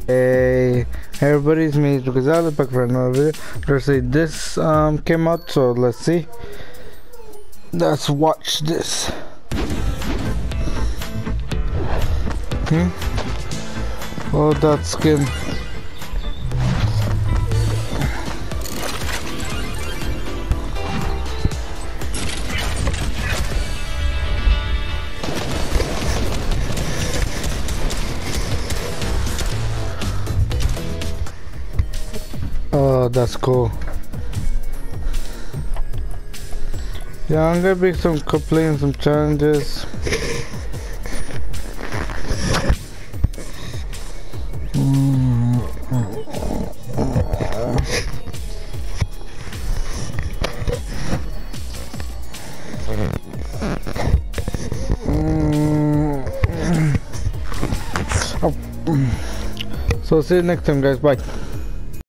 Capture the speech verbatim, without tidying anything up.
Hey, everybody's me, Gonzalo, back for another video. Let's see, this um came out, so let's see. Let's watch this. Hmm? Oh, that skin. Oh, that's cool. Yeah, I'm gonna be some completing some challenges. Mm. Mm. Oh. So see you next time, guys. Bye.